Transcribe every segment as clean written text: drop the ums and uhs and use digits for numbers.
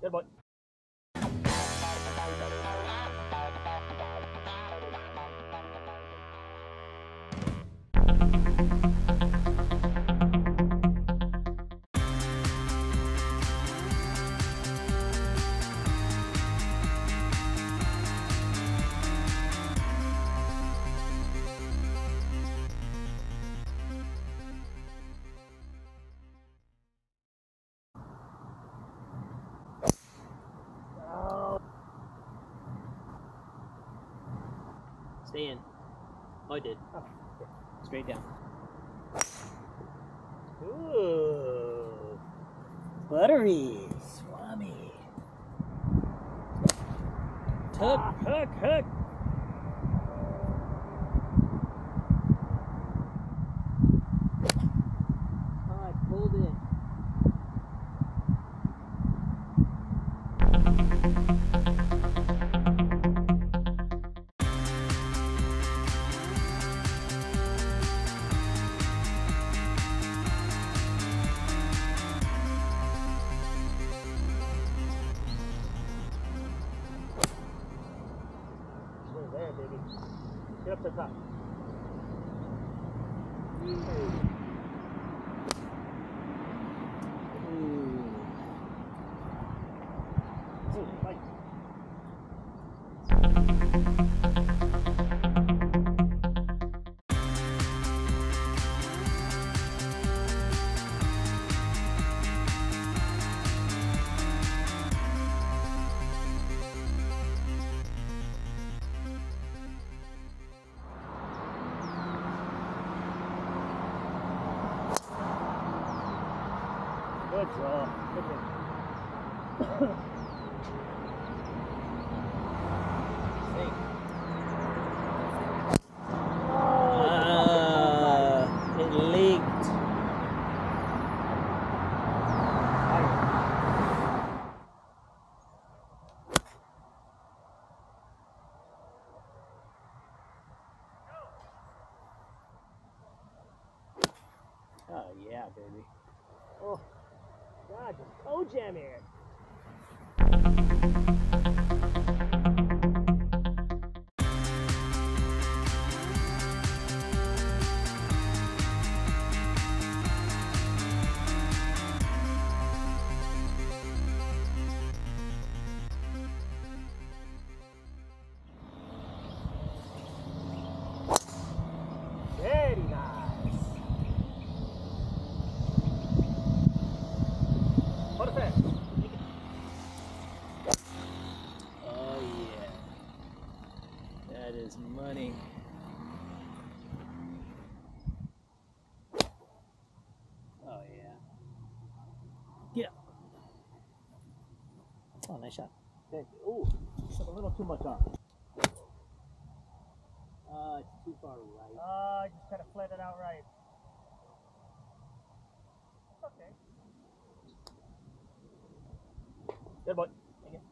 Good boy. Stay in. Oh, I did. Oh. Straight down. Ooh. Buttery. Swami. Hook, hook, hook. Oh, I pulled it. There, baby. Get up to the top. Good draw. Good hit. It leaked. Oh yeah, baby. Oh, God, just toe jam here. Very nice. Perfect. Oh yeah. That is money. Oh yeah. Yeah. Oh, nice shot. Thank you. Ooh, took a little too much on. It's too far right. I just kind of flat it out right. Okay. Good boy. Thank you.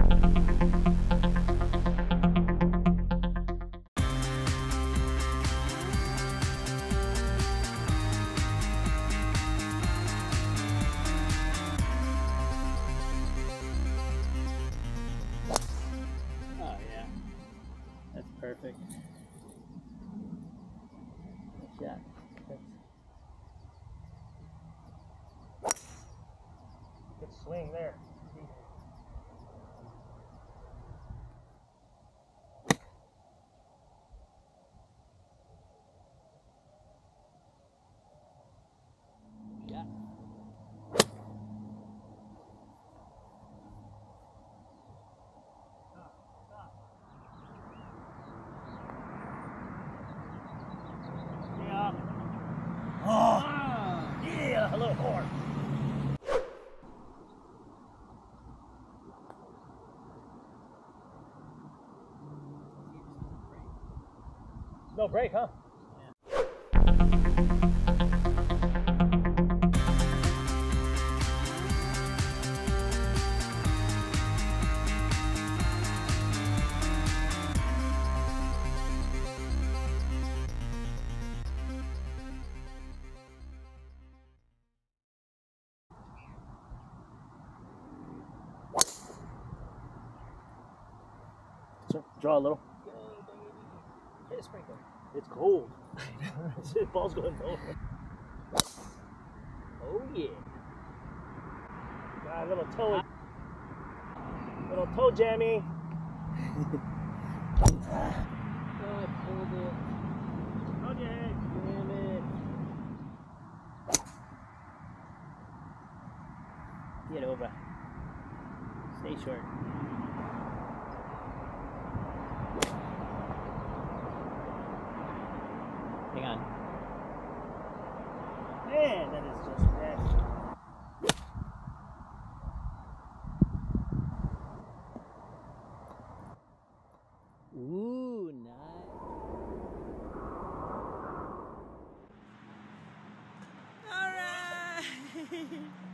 Oh yeah. That's perfect. Good shot. Good swing there. Yeah. Yeah. Oh, yeah, a little more. No break, huh? Draw a little. Go, baby. Hit a sprinkler. It's cold. The ball's going nowhere. Oh, yeah. Got a little toe. Little toe jammy. Oh, I pulled it. On your head. Damn it. Get over. Stay short. Hang on. Man, that is just nasty. Ooh, nice. All right.